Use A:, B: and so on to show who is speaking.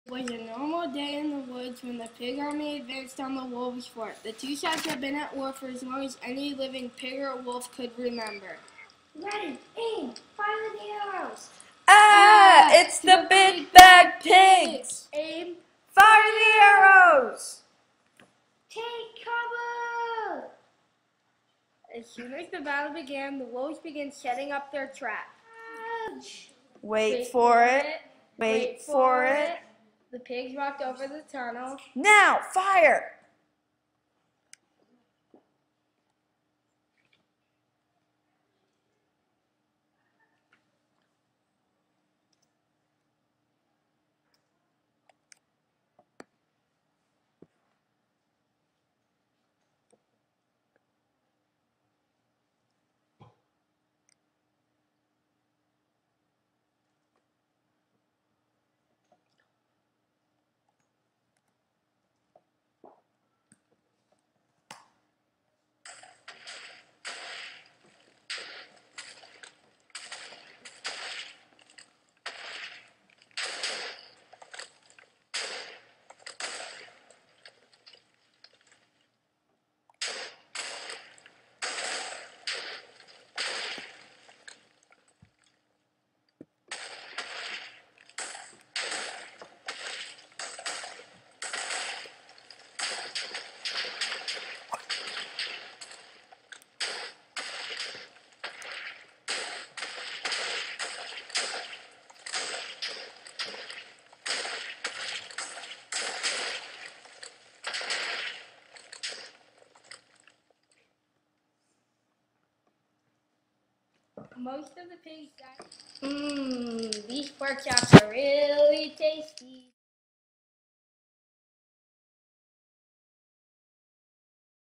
A: It was a normal day in the woods when the pig army advanced on the wolves' fort. The two sides had been at war for as long as any living pig or wolf could remember.
B: Ready, aim, fire the arrows.
C: It's the big bad pigs!
A: Aim,
C: Fire the arrows!
B: Take cover!
A: As soon as the battle began, the wolves began setting up their trap.
C: Wait for it. Wait for it.
A: The pigs walked over the tunnel.
C: Now, fire!
A: Most of the pigs died. These pork chops are really tasty.